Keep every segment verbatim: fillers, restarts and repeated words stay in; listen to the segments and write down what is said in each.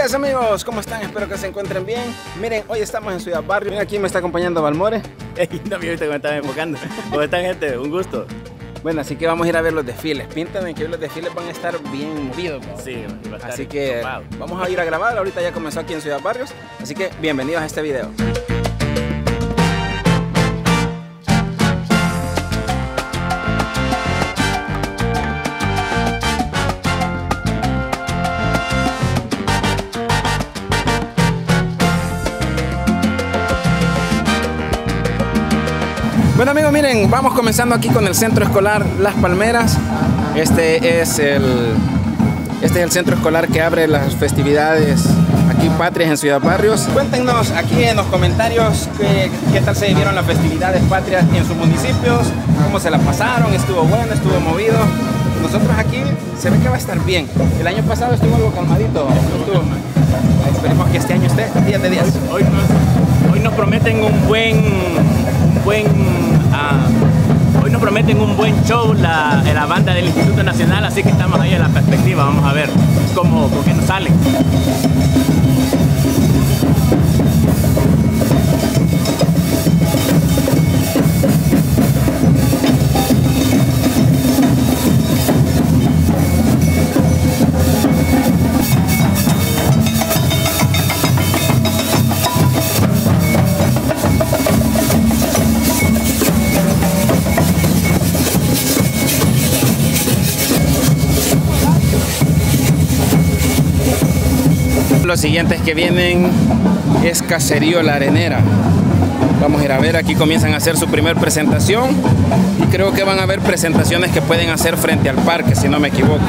días amigos, ¿cómo están? Espero que se encuentren bien. Miren, hoy estamos en Ciudad Barrios. Aquí me está acompañando Valmore. Hey, no me viste cómo estaba enfocando. ¿Cómo están, gente? Un gusto. Bueno, así que vamos a ir a ver los desfiles. Píntame que hoy los desfiles van a estar bien movidos, ¿no? Sí, va a estar así que topado. Vamos a ir a grabar. Ahorita ya comenzó aquí en Ciudad Barrios. Así que bienvenidos a este video. Bueno amigos, miren, vamos comenzando aquí con el Centro Escolar Las Palmeras. Este es el, este es el centro escolar que abre las festividades aquí patrias en Ciudad Barrios. Cuéntenos aquí en los comentarios qué, qué tal se vivieron las festividades patrias en sus municipios, cómo se la pasaron, estuvo bueno, estuvo movido. Nosotros aquí se ve que va a estar bien. El año pasado estuvo algo calmadito. Estuvo, esperemos que este año esté diez de diez. Hoy, hoy, nos, hoy nos prometen un buen... Un buen uh, hoy nos prometen un buen show la, la banda del Instituto Nacional, así que estamos ahí en la perspectiva. Vamos a ver cómo, con qué nos salen. Los siguientes que vienen es Caserío La Arenera. Vamos a ir a ver, aquí comienzan a hacer su primer presentación y creo que van a haber presentaciones que pueden hacer frente al parque, si no me equivoco.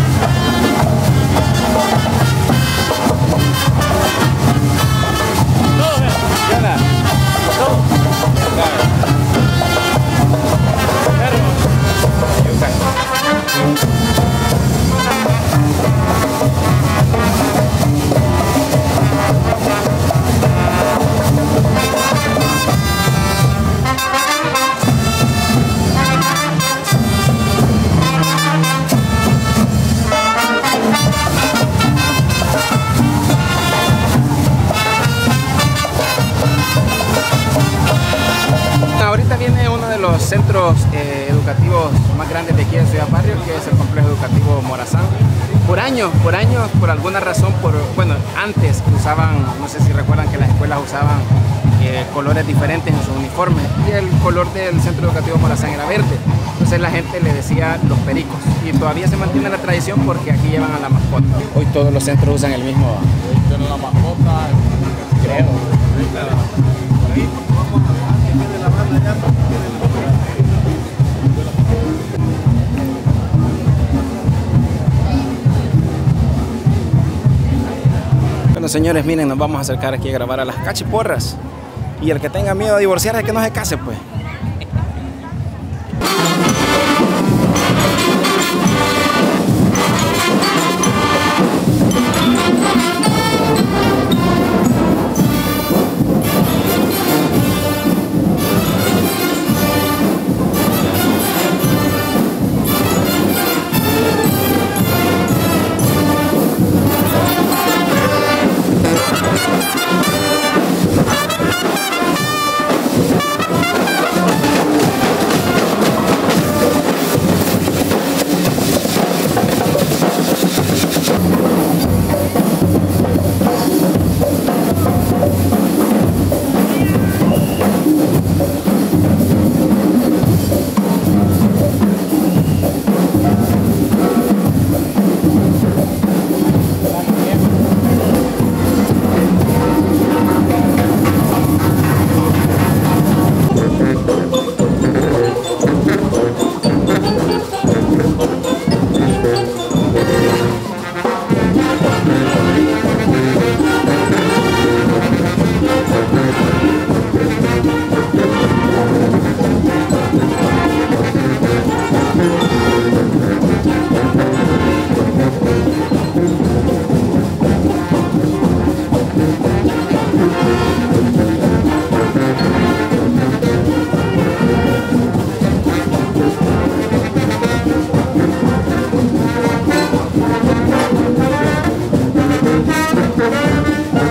Los centros eh, educativos más grandes de aquí de Ciudad Barrios, que es el complejo educativo Morazán. Por años, por años, por alguna razón, por bueno, antes usaban, no sé si recuerdan que las escuelas usaban eh, colores diferentes en sus uniformes y el color del centro educativo Morazán era verde. Entonces la gente le decía los pericos y todavía se mantiene la tradición porque aquí llevan a la mascota. Hoy todos los centros usan el mismo. Hoy tienen la mascota, creo. Bueno señores, miren, nos vamos a acercar aquí a grabar a las cachiporras y el que tenga miedo a divorciarse que no se case pues.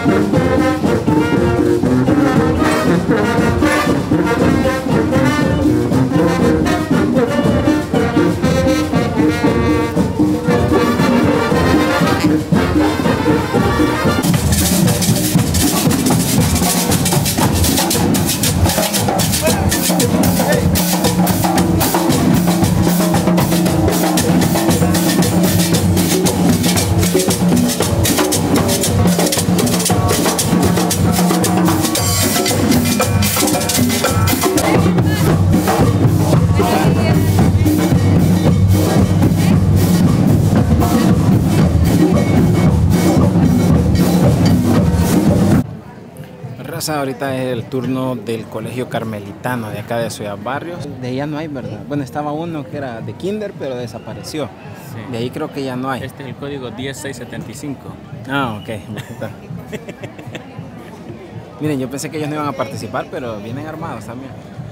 Ahorita es el turno del Colegio Carmelitano de acá de Ciudad Barrios. De ahí ya no hay, ¿verdad? Bueno, estaba uno que era de kinder, pero desapareció. Sí. De ahí creo que ya no hay. Este es el código diez seis setenta y cinco. Ah, ok. Miren, yo pensé que ellos no iban a participar, pero vienen armados también.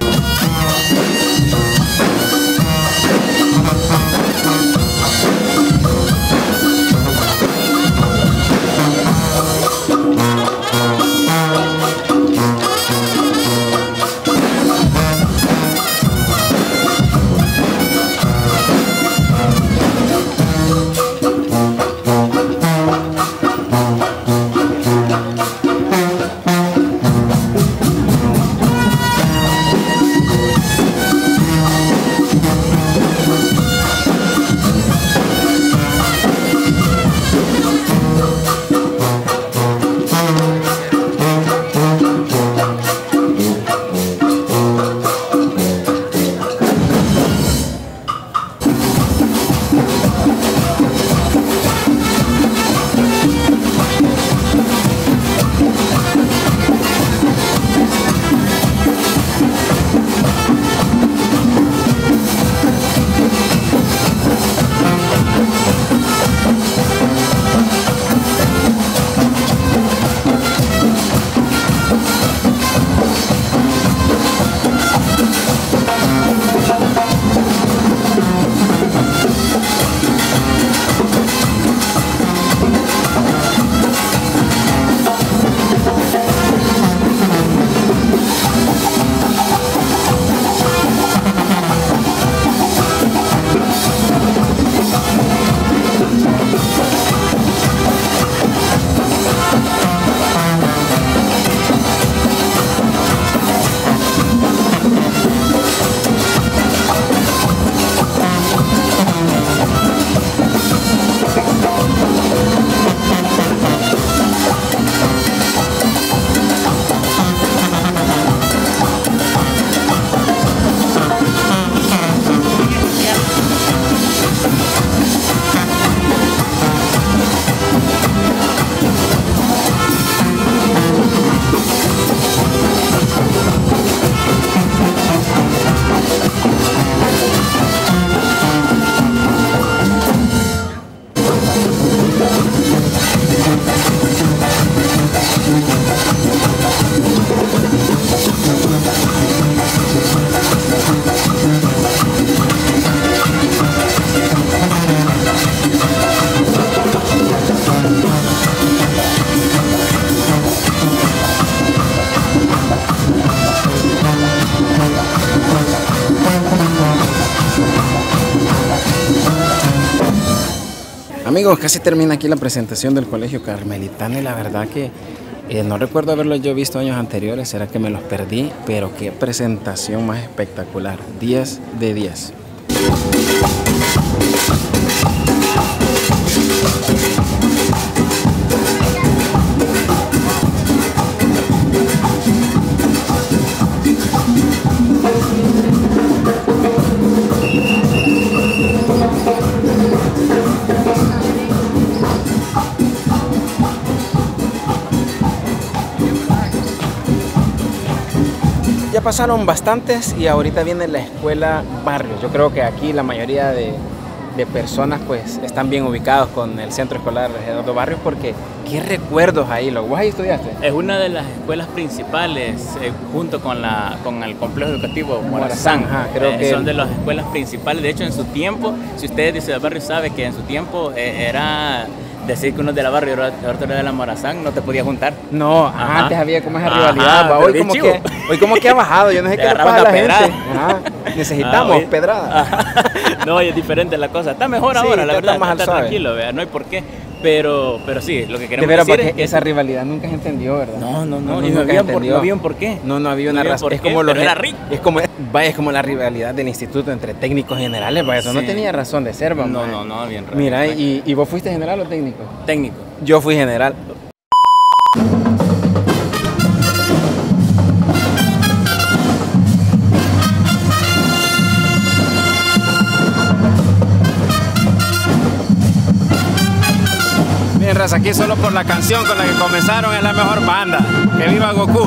Amigos, casi termina aquí la presentación del Colegio Carmelitano y la verdad que eh, no recuerdo haberlo yo visto años anteriores, será que me los perdí, pero qué presentación más espectacular, diez de diez. Ya pasaron bastantes y ahorita viene la escuela Barrios. Yo creo que aquí la mayoría de, de personas pues están bien ubicados con el centro escolar Eduardo Barrios porque qué recuerdos ahí. ¿Lo vos ahí estudiaste? Es una de las escuelas principales eh, junto con, la, con el complejo educativo Morazán. Morazán, ajá, creo eh, que son de las escuelas principales. De hecho, en su tiempo, si ustedes de Ciudad Barrios saben que en su tiempo eh, era decir que uno es de la barrio y otro es de la Morazán, no te podías juntar. No, Ajá. antes había como esa Ajá, rivalidad. Va, pero hoy, bien como chivo. que, hoy como que ha bajado, yo no sé Le qué le pasa agarraban a la la gente. pedrada. Ajá, necesitamos Ah, oye. pedrada. Ajá. No, es diferente la cosa. Está mejor Sí, ahora, la está verdad. más al Está suave. tranquilo, ¿vea? No hay por qué. Pero, pero sí, lo que De queremos veras, decir porque es que esa rivalidad nunca se entendió, ¿verdad? No, no, no, y nunca no había, se por, entendió. no había un por qué. No, no había una No había razón. por Es qué, como los pero era rico. es como vaya, es como la rivalidad del instituto entre técnicos generales, vaya, eso no Sí. tenía razón de ser, vamos. No, no, no, bien raro. Mira, y, y vos fuiste general o técnico? Técnico. Yo fui general. Bien, raza, aquí solo por la canción con la que comenzaron es la mejor banda. ¡Que viva Goku!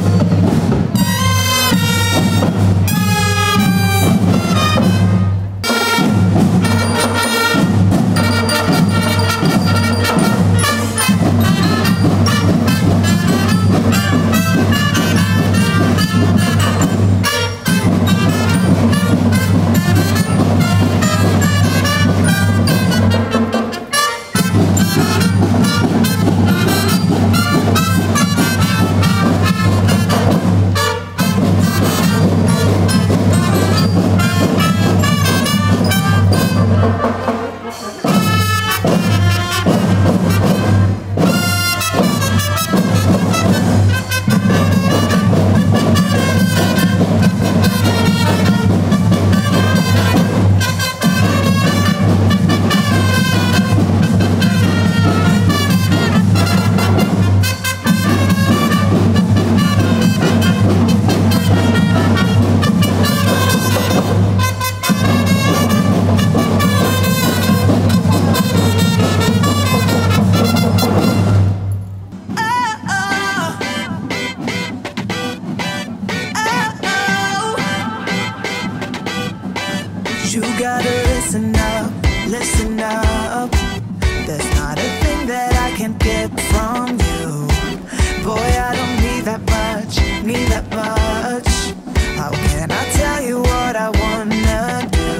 You gotta listen up, listen up. There's not a thing that I can't get from you. Boy, I don't need that much, need that much. How can I tell you what I wanna do?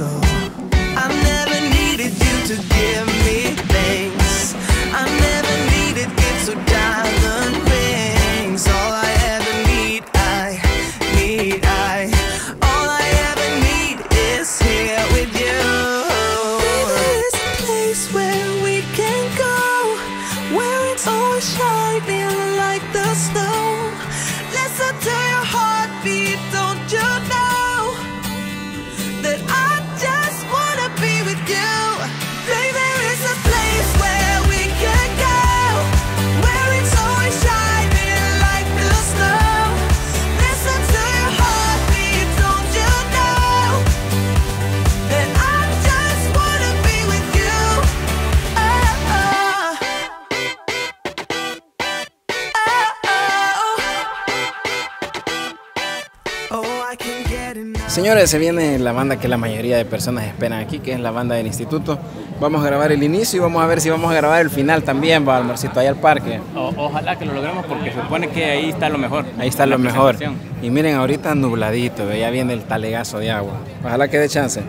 I never needed you to give me things. I never needed gifts or diamond rings. All I ever need, I need, I. All I ever need is here with you. Baby, there's a place where we can go, where it's always shining like the snow. Listen to your heartbeat, don't you know that I just wanna be with you? Baby, there is a place where we can go, where it's always shining like the snow. Listen to your heartbeat, don't you know that I just wanna be with you? Oh, oh. Oh, oh, I can get enough. Señores, se viene la banda que la mayoría de personas esperan aquí, que es la banda del instituto. Vamos a grabar el inicio y vamos a ver si vamos a grabar el final también, va, Almorcito, allá al parque. O- ojalá que lo logremos porque se supone que ahí está lo mejor. Ahí está La lo mejor. presentación. Y miren, ahorita nubladito, ve, ya viene el talegazo de agua. Ojalá que dé chance.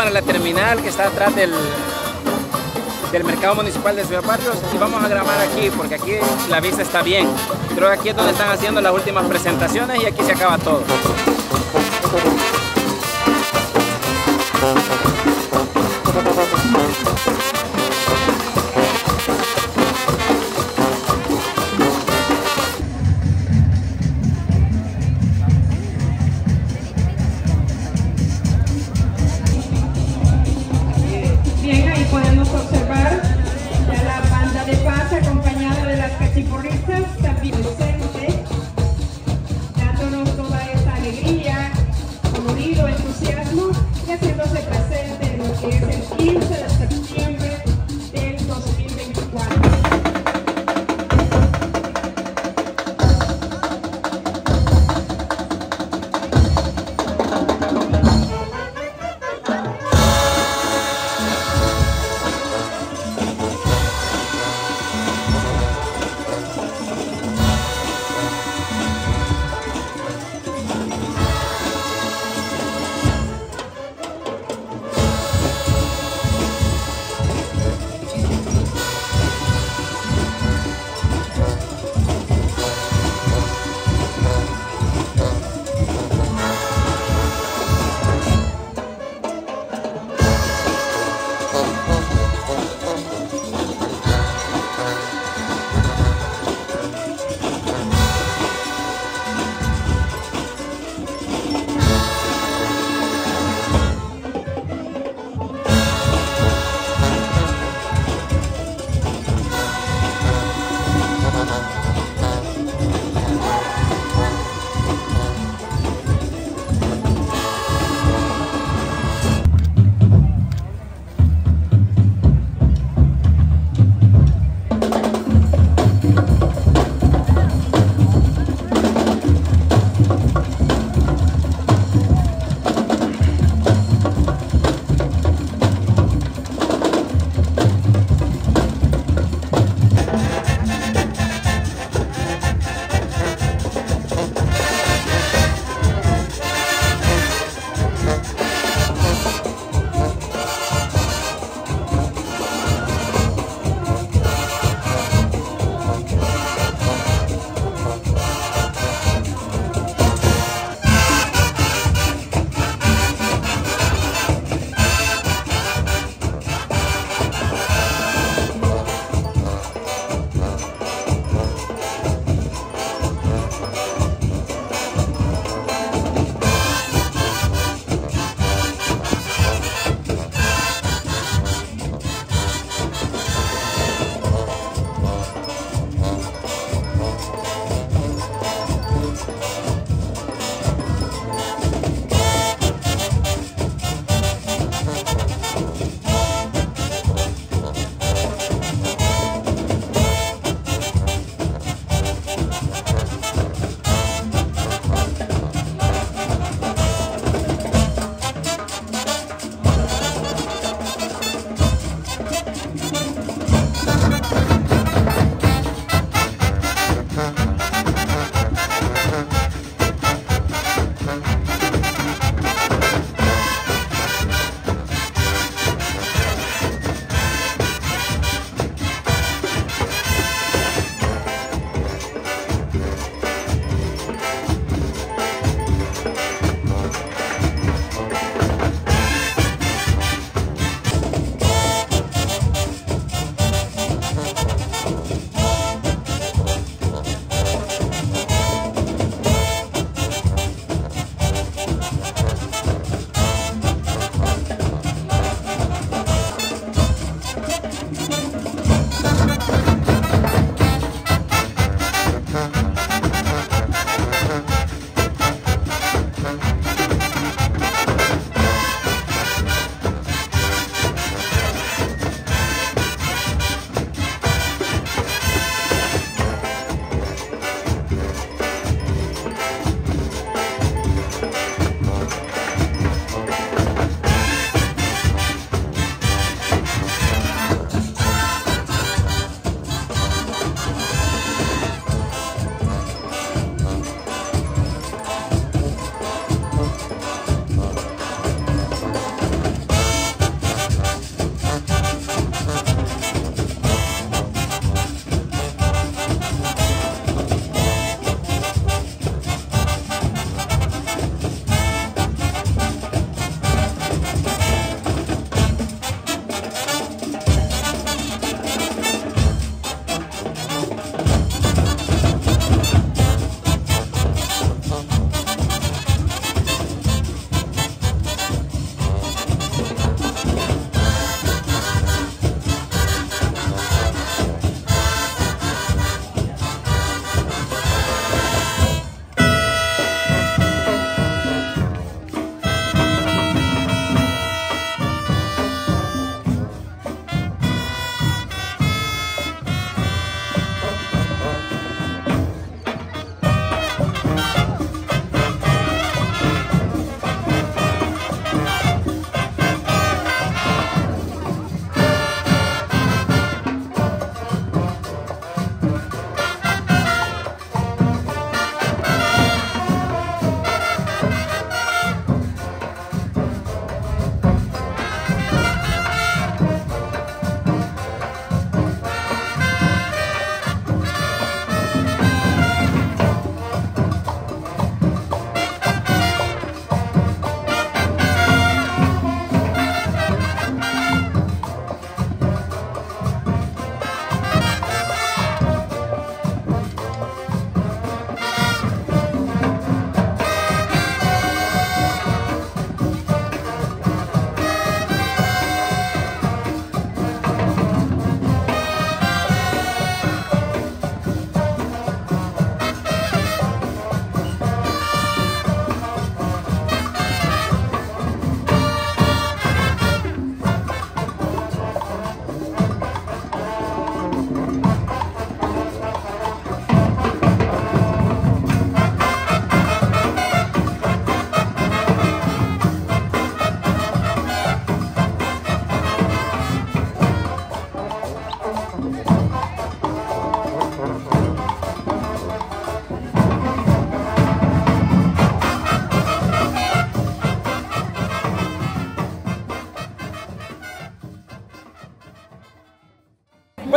para la terminal que está atrás del, del mercado municipal de Ciudad Barrios y vamos a grabar aquí porque aquí la vista está bien. Creo que aquí es donde están haciendo las últimas presentaciones y aquí se acaba todo. Bien, ahí podemos observar ya la banda de paz acompañada de las cachiporristas también presente, dándonos toda esta alegría, colorido, entusiasmo y haciéndose presente en lo que es el quince de septiembre.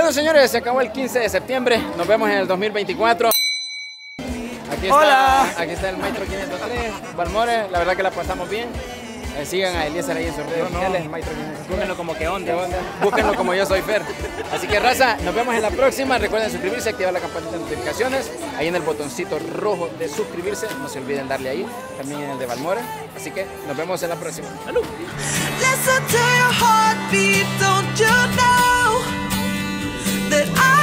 Bueno, señores, se acabó el quince de septiembre. Nos vemos en el dos mil veinticuatro. Aquí está, Hola. Aquí está el Maestro quinientos tres, Balmore. La verdad que la pasamos bien. Eh, sigan a Eliezer ahí en sus redes sociales, Maestro quinientos tres. Búsquenlo como que onda. ¿Qué onda? Búsquenlo como Yo Soy Fer. Así que, raza, nos vemos en la próxima. Recuerden suscribirse, activar la campanita de notificaciones. Ahí en el botoncito rojo de suscribirse. No se olviden darle ahí. También en el de Balmore. Así que nos vemos en la próxima. ¡Salud! Listen to your heartbeat, don't you know that I